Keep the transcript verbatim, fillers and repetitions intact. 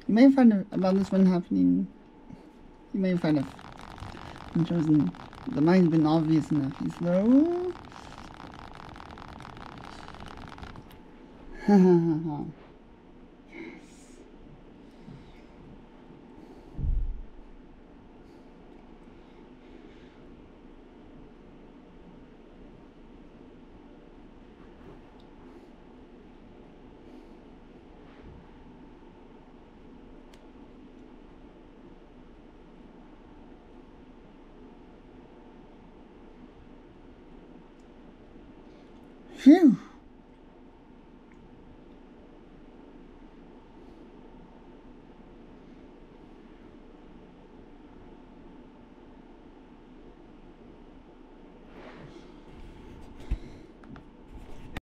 You may find about this one happening. You may find a chosen. The mine's been obvious enough. He's slow. Ha ha ha ha. Phew.